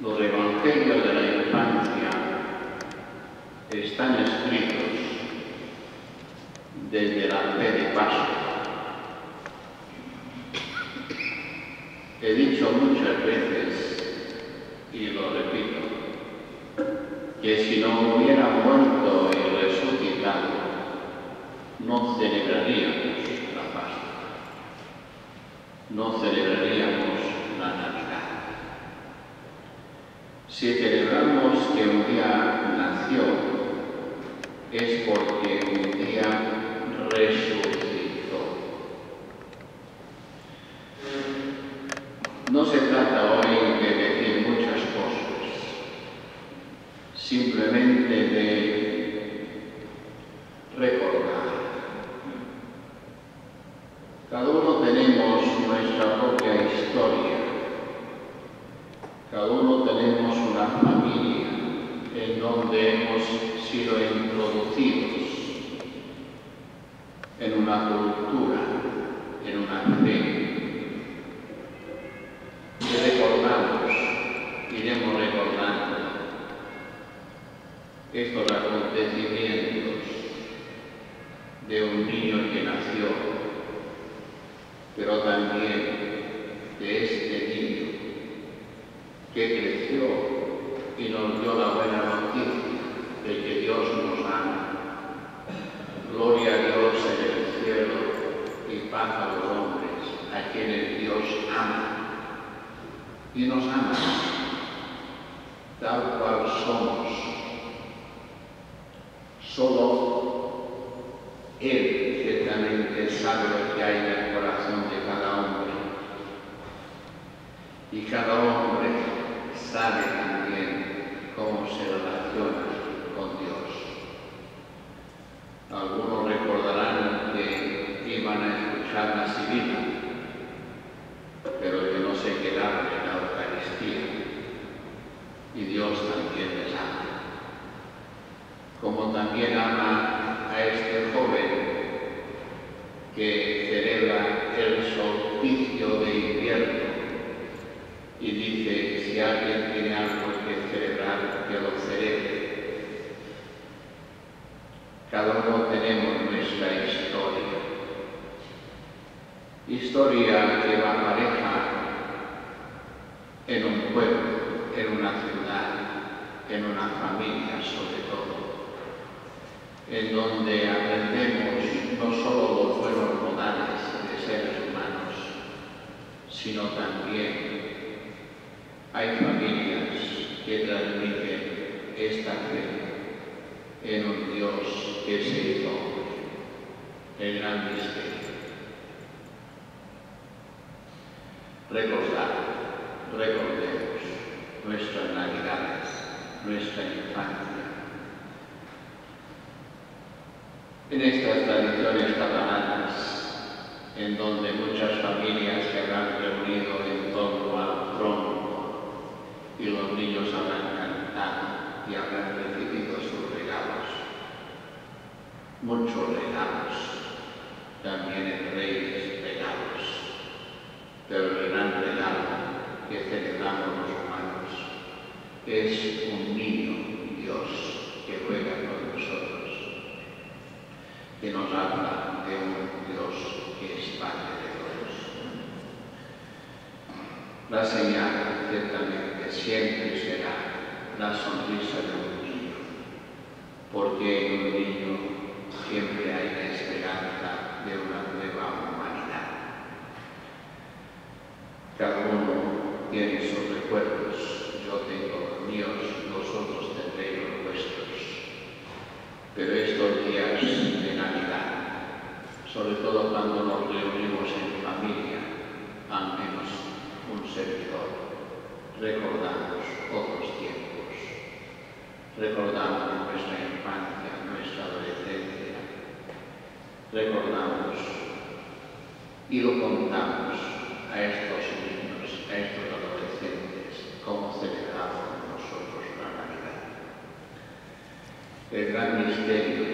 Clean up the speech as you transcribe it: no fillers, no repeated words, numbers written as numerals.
Los evangelios de la infancia están escritos desde la fe de Pascua. He dicho muchas veces, y lo repito, que si no hubiera muerto y resucitado, no celebraríamos la Pascua, no celebraríamos la Navidad. Si celebramos que un día nació, es porque un día resucitó. No se trata hoy de decir muchas cosas, simplemente de recordar. Cada uno tenemos nuestra propia historia, cada uno tenemos una familia en donde hemos sido introducidos en una cultura, en una fe. Y recordamos, iremos recordando estos acontecimientos de un niño que nació, pero también de este niño que creció y nos dio la buena noticia de que Dios nos ama. Gloria a Dios en el cielo y paz a los hombres, a quienes Dios ama. Y nos ama tal cual somos. Solo Él ciertamente sabe lo que hay en el corazón de cada hombre. Y cada hombre sabe también cómo se relaciona con Dios. Algunos recordarán que iban a escuchar la sibila, pero que no se quedaron en la Eucaristía. Y Dios también les ama. Como también ama a este joven que celebra el solsticio de invierno y dice, si alguien tiene algo que celebrar, que lo celebre. Cada uno tenemos nuestra historia. Historia que va pareja en un pueblo, en una ciudad, en una familia sobre todo, en donde aprendemos no solo los buenos modales de seres humanos, sino también hay familias que transmiten esta fe en un Dios que se hizo el gran misterio. Recordemos nuestras navidades, nuestra infancia. En estas tradiciones catalanas, en donde muchas familias se habrán reunido en torno al tronco y los niños habrán cantado y habrán recibido sus regalos, muchos regalos, también en Reyes regalos, pero el gran regalo que celebramos los humanos es un niño Dios que juega con nosotros, que nos habla de un Dios que es Padre de todos. La señal ciertamente siempre será la sonrisa de un niño, porque en un niño siempre hay la esperanza de una nueva humanidad. Cada uno tiene sus recuerdos, yo tengo los míos, vosotros tendréis los vuestros. Pero estos días de Navidad, sobre todo cuando nos reunimos en familia, al menos un servidor, recordamos otros tiempos, recordamos nuestra infancia, nuestra adolescencia, recordamos y lo contamos a estos niños, a estos adolescentes, cómo celebramos nosotros la Navidad. El gran misterio